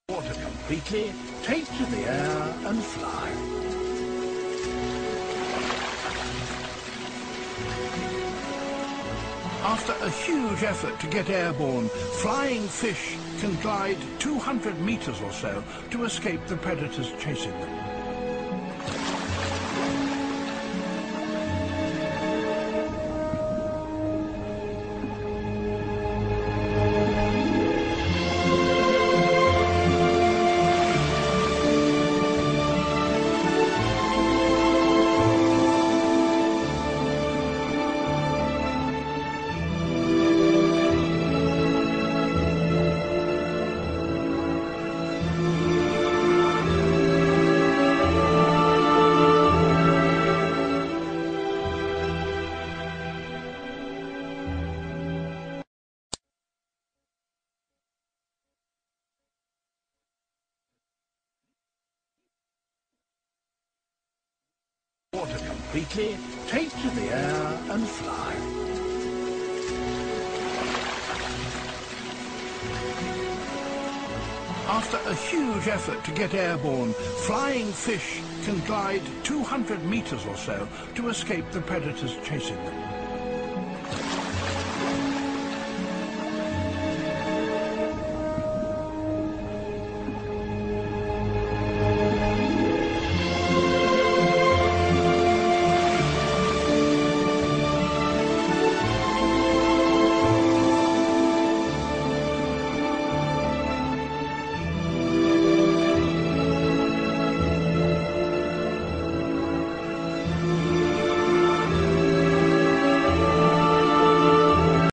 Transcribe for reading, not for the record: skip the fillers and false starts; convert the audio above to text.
Water completely, take to the air and fly. After a huge effort to get airborne, flying fish can glide 200 meters or so to escape the predators chasing them. Water completely, take to the air and fly. After a huge effort to get airborne, flying fish can glide 200 meters or so to escape the predators chasing them.